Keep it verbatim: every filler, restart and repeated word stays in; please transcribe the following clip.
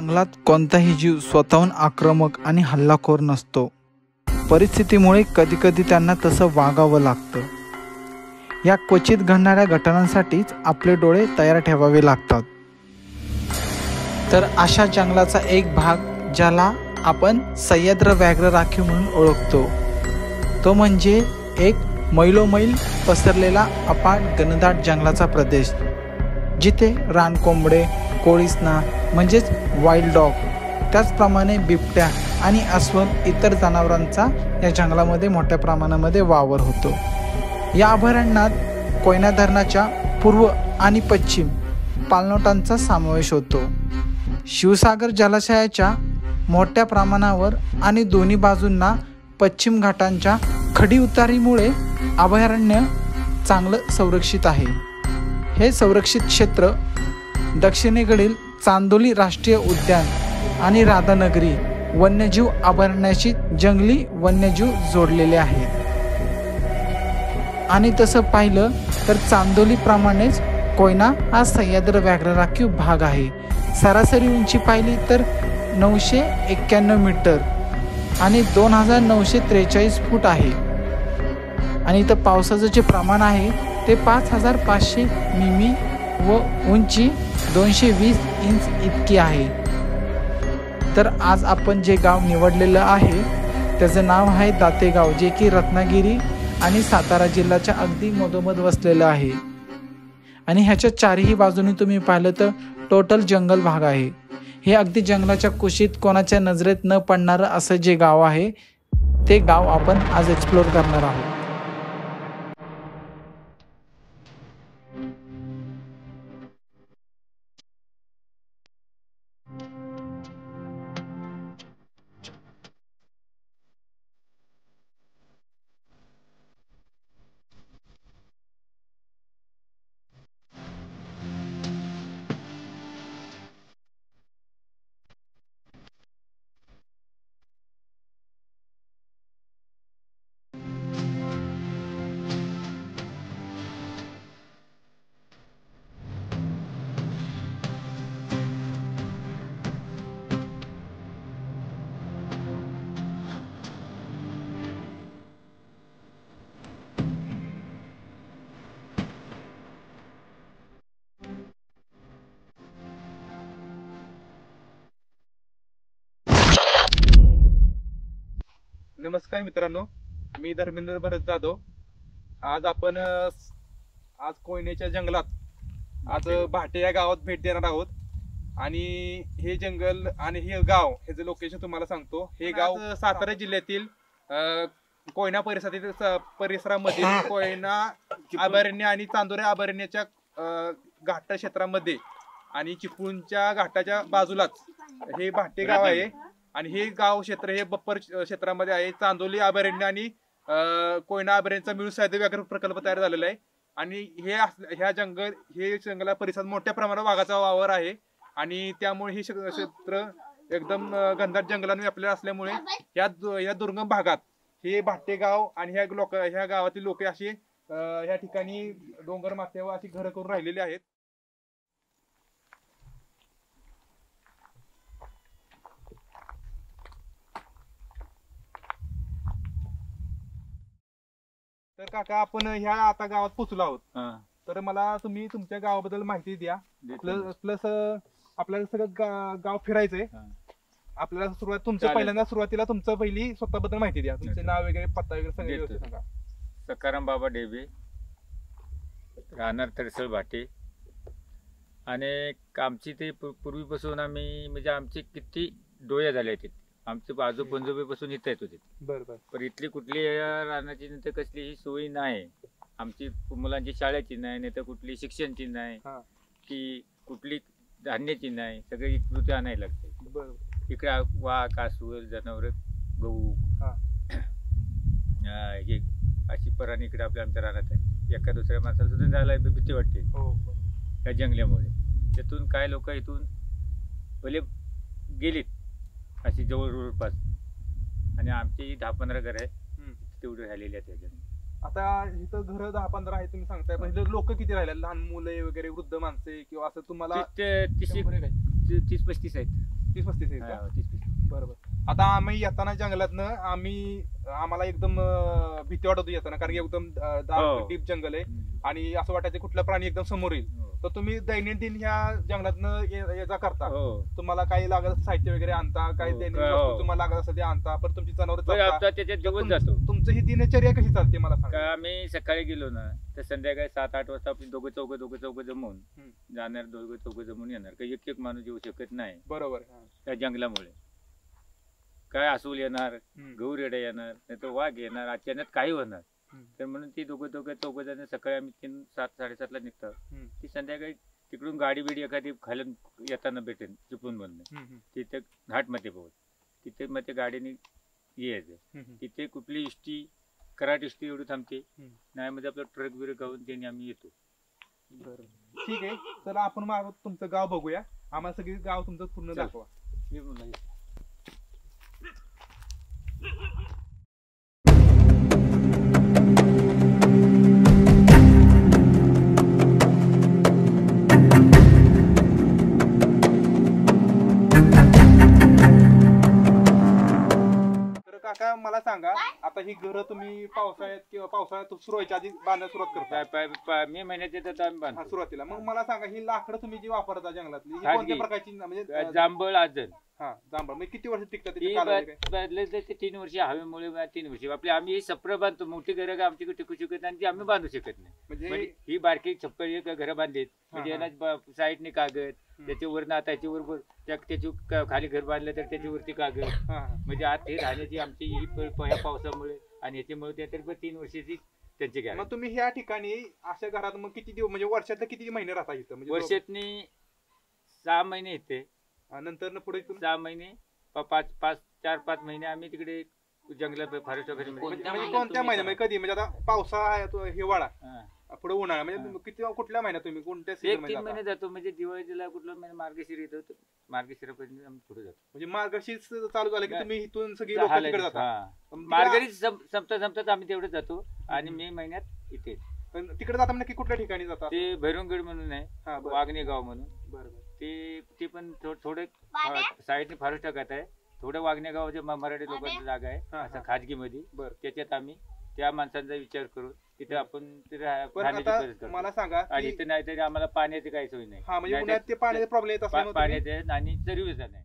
जंगलात कोणताही जीव स्वतःहून आक्रमक आणि हल्लाखोर नसतो. परिस्थितीमुळे कधीकधी त्यांना तसं वागावं लागतं. या क्वचित घडणाऱ्या घटनांसाठीच आपले डोळे तयार ठेवावे लागतात. तर अशा जंगलाचा एक भाग ज्याला आपण सह्याद्री व्याघ्र राखीव म्हणून ओळखतो, तो म्हणजे एक मैलोमैल पसरलेला अफाट घनदाट जंगलाचा प्रदेश, जिथे रानकोंबडे, कोळीस्ना म्हणजेच वाईल्ड डॉग, त्याचप्रमाणे बिबट्या आणि अस्वल इतर जनावरांचा या जंगलामध्ये मोठ्या प्रमाणामध्ये वावर होतो. या अभयारण्यात कोयना धरणाच्या पूर्व आणि पश्चिम पाणलोटांचा समावेश होतो. शिवसागर जलाशयाच्या मोठ्या प्रमाणावर आणि दोन्ही बाजूंना पश्चिम घाटांच्या खडी उतारीमुळे अभयारण्य चांगलं संरक्षित आहे. हे संरक्षित क्षेत्र दक्षिणेकडील चांदोली राष्ट्रीय उद्यान आणि राधानगरी वन्यजीव अभयारण्याशी जंगली वन्यजीव जोडलेले आहेत. आणि तसं पाहिलं तर चांदोलीप्रमाणेच कोयना हा सह्याद्री व्याघ्र राखीव भाग आहे. सरासरी उंची पाहिली तर नऊशे एक्क्याण्णव मीटर आणि दोन हजार नऊशे त्रेचाळीस फूट आहे. आणि इथं पावसाचं जे प्रमाण आहे ते पाच हजार पाचशे मिमी व उंची दोनशे वीस इंच इतकी आहे. तर आज आपण जे गाव निवडलेलं आहे त्याचं नाव आहे दातेगाव, जे की रत्नागिरी आणि सातारा जिल्ह्याच्या अगदी मधोमध वसलेलं आहे. आणि ह्याच्या चारही बाजूनी तुम्ही पाहिलं तर टोटल जंगल भाग आहे. हे अगदी जंगलाच्या कुशीत कोणाच्या नजरेत न पडणारं असं जे गाव आहे ते गाव आपण आज एक्सप्लोर करणार आहोत. नमस्कार मित्रांनो, मी धर्मेंद्र भरत जाधव. आज आपण आज कोयनेच्या जंगलात आज भाटे या गावात भेट देणार आहोत. आणि हे जंगल आणि हे गाव हे जे लोकेशन तुम्हाला सांगतो. हे गाव सातारा जिल्ह्यातील कोयना परिसरातील परिसरामध्ये कोयना अभयारण्य आणि चांदोरे अभयारण्याच्या घाट क्षेत्रामध्ये आणि चिपळूणच्या घाटाच्या बाजूलाच हे भाटे गाव आहे. आणि हे गाव क्षेत्र हे बप्पर क्षेत्रामध्ये आहे. चांदोली अभयारण्य आणि कोयना अभयारण्याचा मिळून सह्याद्री व्याघ्र प्रकल्प तयार झालेला आहे. आणि हे ह्या जंगल हे जंगला परिसरात मोठ्या प्रमाणात वाघाचा वावर आहे. आणि त्यामुळे हे क्षेत्र एकदम घनदाट जंगलाने व्यापलेलं असल्यामुळे या या दुर्गम भागात हे भाटे गाव आणि ह्या लोक ह्या गावातील लोक अशी ह्या ठिकाणी डोंगर माथ्यावर अशी घरं करून राहिलेली आहेत. तर काका, आपण ह्या आता गावात पोहोचलो आहोत. तर मला तुम्ही तुमच्या गावाबद्दल माहिती द्या. प्लस प्लस आपल्याला सगळं गाव फिरायचंय. आपल्याला सुरुवात तुमच्या पहिल्यांदा सुरुवातीला तुमचं पहिली स्वतःबद्दल माहिती द्या. तुमचे नाव वगैरे, पत्ता वगैरे सगळे व्यवस्थित सांगा. सकाराम बाबा डेबे, राहणार तरसळ भाटे. आणि आमची ते पूर्वीपासून आम्ही म्हणजे आमचे किती डोळे झाले आहेत. आमचे बाजू पंजोबीपासून इथं येत होते. बरोबर. पण इथली कुठली राहण्याची नाही तर कसलीही सोयी नाही. आमची मुलांची शाळेची नाही, नाही तर कुठली शिक्षणची नाही, की कुठली धान्याची नाही. सगळे इकडे आणायला लागते. इकडे वाघ, अस्वल, जनावर, गहू हे अशी पराणी इकडे आपल्या आमच्या राहण्यात आहे. एका दुसऱ्या माणसाला सुद्धा जायला भीती वाटते या जंगल्यामुळे. त्यातून काय लोक इथून पहिले गेलीत अशी जवळ जवळपास. आणि आमची दहा पंधरा घर आहे तेवढे राहिलेले आहेत त्याच्याने. आता इथं घर दहा पंधरा आहे तुम्ही सांगताय, म्हणजे लोक किती राहिले? लहान मुलं वगैरे, वृद्ध माणसे किंवा असं तुम्हाला? तीस तीस पस्तीस आहेत. तीस पस्तीस आहेत हा, का? तीस पस्तीस. बरोबर. आता आम्ही येताना जंगलातनं आम्ही आम्हाला एकदम अं, भीती वाटत होती येताना, कारण की एकदम हो. डीप जंगल आहे हम्म. आणि असं वाटायचं कुठला प्राणी एकदम समोर येईल. हो. तर तुम्ही दैनंदिन ह्या जंगलातनं ये ये जा करता, हो. तुम्हाला काही लागत असं साहित्य वगैरे आणता, काही हो, दैनंदिन का- वस्तू हो. तुम्हाला लागत असं ते आणता, पण तुमची जनावर बरं, आता त्याच्यात दिवस जातो. तुमचं ही दिनचर्या कशी चालते मला का सांगा. आम्ही सकाळी गेलो ना तर संध्याकाळी सात आठ वाजता आपली दोघं चौघं दोघं चौघं जमून हम्म. जाणार, दोघं चौघं जमून येणार. काही एक एक माणूस येऊ शकत नाही बरोबर. हा. त्या जंगलामुळे. काय अस्वल येणार, हम्म. गहू रेडा येणार, नाही तर वाघ येणार, अचानक काही होणार. हम्म. तर म्हणून ती दोघं दोघं चौघं जण सकाळी आम्ही तीन सात साडेसातला निघतात. हम्म. ती संध्याकाळी तिकडून गाडी बिडी एखादी खालून येताना भेटेल चिपून बनणं, हम्म. हम्म. तिथे घाटमध्ये पोहोच, तिथे मग ते गाडीने यायचं. हम्म. तिथे कुठली इष्टी कराट इष्टी एवढी थांबते, हम्म. नाही मध्ये आपलं ट्रक बिरक गावून त्याने आम्ही येतो. बरोबर. ठीक आहे, चला आपण मागं तुमचं गाव बघूया. आम्हाला सगळी गाव तुमचं पूर्ण चल. दाखवा. मी म्हणलं, तर काका मला सांगा, आता ही घरं तुम्ही पावसाळ्यात किंवा पावसाळ्यात सुरू व्हायच्या आधी बांधायला सुरुवात करता, पाय- पाय- पाय- मे महिन्यात येतात आम्ही हा, बांधतो. सुरुवातीला. मग मला सांगा, ही लाकडं तुम्ही जी वापरता जंगलातली, ही खाजगी. कोणत्या प्रकारची म्हणजे अं, जांभळ आजन हा जांभळ म्हणजे किती वर्ष टिकतात त्याची ती कालावधी काय? बदलले ते तीन वर्ष हवेमुळे बा- तीन वर्ष आपली आम्ही ही सप्र बांधतो. मोठी घरं का आमची टिकू शकत नाही, ती आम्ही बांधू शकत नाही. म्हणजे म्हणजे ही बारकी छप्पर एक घरं बांधलीत, म्हणजे हा, याला साईडने कागद, त्याच्यावर ना त्याच्यावर त्या त्याची क- खाली घर बांधलं तर त्याच्यावरती कागद, हा, हा. म्हणजे आत हे राहण्याची आमची ही प- प- ह्या पावसामुळे आणि याच्यामुळे त्या तरी पण तीन वर्षाची त्यांची मग गॅरंटी. तुम्ही ह्या ठिकाणी अशा घरात मग किती दिवस म्हणजे वर्षातले किती महिने राहता इथं म्हणजे वर्षातनी सहा महिने येते, हा, नंतर पुढे इथून सहा महिने प- पाच पाच चार पाच महिने आम्ही तिकडे जंगलात फॉरेस्ट वगैरे म्हणजे म्हणजे कोणत्या महिन्यामध्ये कधी म्हणजे आता पावसाळा आहे तो हिवाळा हा. पुढे उन्हाळा म्हणजे तुम्ही किती कुठल्या महिन्यात तुम्ही कोणत्या एक सीझन तीन मध्ये महिने जाता? जातो, म्हणजे दिवाळीला कुठला महिना मार्गशीर येतो, मार्गशीरापर्यंत आम्ही पुढे जातो. म्हणजे मार्गशीर्ष चालू झालं की तुम्ही इथून सगळी हा, लोक लगेच. तिकडे जातात. हा. पण तिकडे- मार्गशीर सं- संपता संपतात आम्ही तेवढे जातो आणि मे महिन्यात इथे पण तिकडे जाता म्हणजे नक्की कुठल्या ठिकाणी जातात? ते भैरवगड म्हणून आहे, हा, बरं. वागणे गाव म्हणून. बरं, ते ते पण थो- थोडे साईडने फॉरेस्ट टाकत आहे. थोडं वागणे गावाचे म- मराठी लोकांची जागा आहे, हा, असं हा. खाजगी मध्ये. बरं. त्याच्यात आम्ही त्या माणसांचा विचार करून तिथे आपण तिथे राह- पण राहण्याची आता गरज करतो. मला सांगा आणि की इथे नाही तरी आम्हाला पाण्याची काही सोय नाही. हा म्हणजे नाहीतर उन्हाळ्यात ते पाण्याचे प्रॉब्लेम येत पा- असल्यामुळे तुम्ही- पाण्याचे आणि चरीचा नाही.